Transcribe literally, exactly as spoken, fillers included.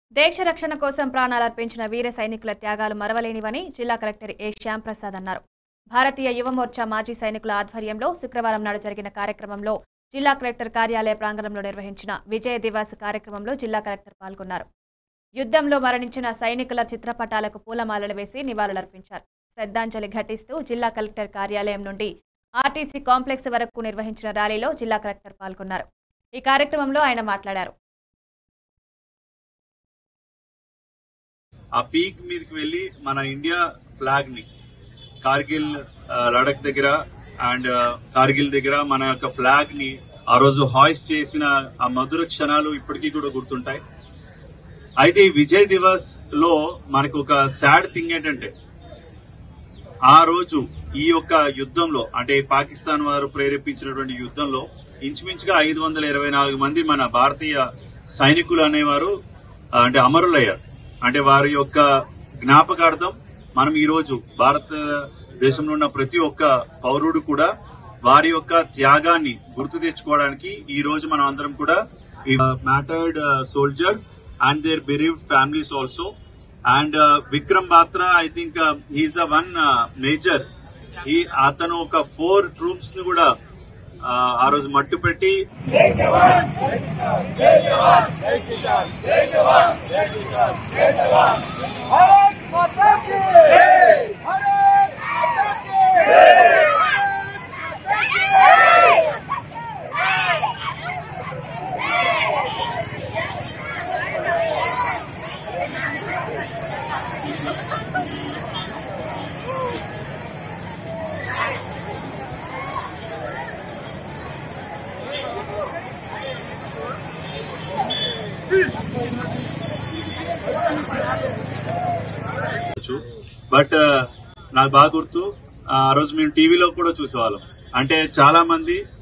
దేశ రక్షణ కోసం ప్రాణాలర్పించిన వీర సైనికుల త్యాగాలు మరవలేనివని జిల్లా కలెక్టర్ ఏ శ్యామ్ ప్రసాద్ అన్నారు. భారతీయ యువ మోర్చా మాజీ సైనికుల ఆధ్వర్యంలో శుక్రవారం నాడు జరిగిన కార్యక్రమంలో జిల్లా కలెక్టర్ కార్యాలయ ప్రాంగణంలో నిర్వహించిన విజయ దివాస్ కార్యక్రమంలో జిల్లా కలెక్టర్ పాల్గొన్నారు. యుద్ధంలో మరణించిన సైనికుల చిత్రపటాలకు పూలమాలలు వేసి నివాళులర్పించారు. శ్రద్ధాంజలి ఘటిస్తూ జిల్లా కలెక్టర్ కార్యాలయం నుండి ఆర్టీసీ కాంప్లెక్స్ వరకు నిర్వహించిన ర్యాలీలో జిల్లా కలెక్టర్ పాల్గొన్నారు. ఈ కార్యక్రమంలో ఆయన మాట్లాడారు. ఆ పీక్ మీదకి వెళ్లి మన ఇండియా ఫ్లాగ్ ని కార్గిల్ లడక్ దగ్గర అండ్ కార్గిల్ దగ్గర మన యొక్క ఫ్లాగ్ ని ఆ రోజు హాయిస్ట్ చేసిన ఆ మధుర క్షణాలు ఇప్పటికీ కూడా గుర్తుంటాయి. అయితే ఈ విజయ్ దివస్ లో మనకు ఒక సాడ్ థింగ్ ఏంటంటే ఆ రోజు ఈ యొక్క యుద్ధంలో అంటే పాకిస్తాన్ వారు ప్రేరేపించినటువంటి యుద్ధంలో ఇంచుమించుగా ఐదు వందల ఇరవై నాలుగు మంది మన భారతీయ సైనికులు అనేవారు అంటే అమరులయ్యారు. అంటే వారి యొక్క జ్ఞాపకార్థం మనం ఈ రోజు భారతదేశంలో ఉన్న ప్రతి ఒక్క పౌరుడు కూడా వారి యొక్క త్యాగాన్ని గుర్తు తెచ్చుకోవడానికి ఈ రోజు మనం అందరం కూడా ఈ martyred soldiers and their bereaved families also and Vikram Batra I think he's the one major ఈ అతను ఒక ఫోర్ ట్రూప్స్ ని కూడా ఆ రోజు మట్టు పెట్టి బట్ నాకు బాగా గుర్తు ఆ రోజు మేము టీవీలో కూడా చూసేవాళ్ళం. అంటే చాలా మంది